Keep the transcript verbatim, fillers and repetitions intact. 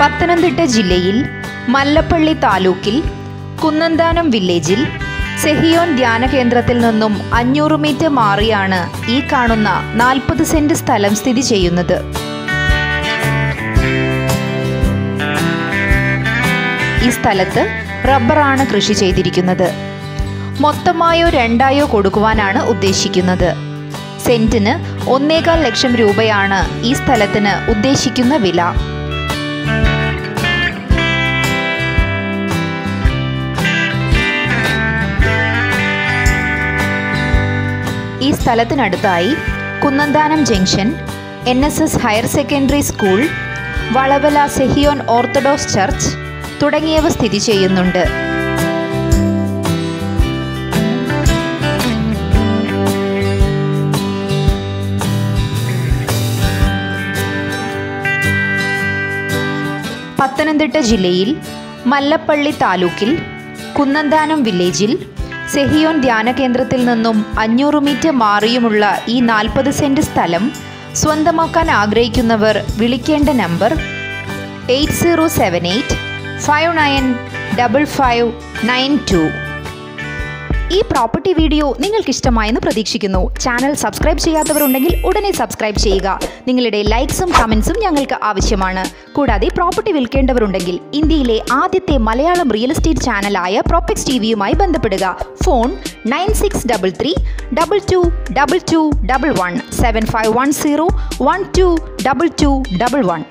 പത്തനംതിട്ട ജില്ലയിൽ മല്ലപ്പള്ളി താലൂക്കിൽ കുന്നന്താനം വില്ലേജിൽ സെഹിയോൻ ധ്യാന കേന്ദ്രത്തിൽ നിന്നും അഞ്ഞൂറ് മീറ്റർ മാറിയാണ് ഈ കാണുന്ന നാൽപ്പത് സെന്റ് സ്ഥലം സ്ഥിതി ചെയ്യുന്നത്. ഈ സ്ഥലത്ത് റബ്ബറാണ് കൃഷി ചെയ്തിരിക്കുന്നത്. മൊത്തമായോ രണ്ടായോ കൊടുക്കുവാനാണ് ഉദ്ദേശിക്കുന്നത്. സെന്റിന് ഒന്നേകാൽ ലക്ഷം രൂപയാണ് ഈ സ്ഥലത്തിന് ഉദ്ദേശിക്കുന്ന വില. ഈ സ്ഥലത്തിനടുത്തായി Kunnamthanam junction, N S S higher secondary school, വളവല സെഹിയോൻ ഓർത്തഡോക്സ് ചർച്ച് തുടങ്ങിയവ സ്ഥിതി ചെയ്യുന്നുണ്ട്. പത്തനംതിട്ട ജില്ലയിൽ മല്ലപ്പള്ളി താലൂക്കിൽ കുന്നന്താനം വില്ലേജിൽ സെഹിയോൻ ധ്യാന കേന്ദ്രത്തിൽ നിന്നും അഞ്ഞൂറ് മീറ്റർ മാറിയുമുള്ള ഈ നാൽപ്പത് സെന്റ് സ്ഥലം സ്വന്തമാക്കാൻ ആഗ്രഹിക്കുന്നവർ വിളിക്കേണ്ട number eight zero seven eight five nine double five nine two. ഈ പ്രോപ്പർട്ടി വീഡിയോ നിങ്ങൾക്ക് ഇഷ്ടമായെന്ന് പ്രതീക്ഷിക്കുന്നു. ചാനൽ സബ്സ്ക്രൈബ് ചെയ്യാത്തവരുണ്ടെങ്കിൽ ഉടനെ സബ്സ്ക്രൈബ് ചെയ്യുക. നിങ്ങളുടെ ലൈക്സും കമൻസും ഞങ്ങൾക്ക് ആവശ്യമാണ്. കൂടാതെ പ്രോപ്പർട്ടി വിൽക്കേണ്ടവരുണ്ടെങ്കിൽ ഇന്ത്യയിലെ ആദ്യത്തെ മലയാളം റിയൽ എസ്റ്റേറ്റ് ചാനലായ പ്രോപെക്സ് ടി വിയുമായി ബന്ധപ്പെടുക. Phone nine six double three double two double two double one seven five one zero one two double two double one.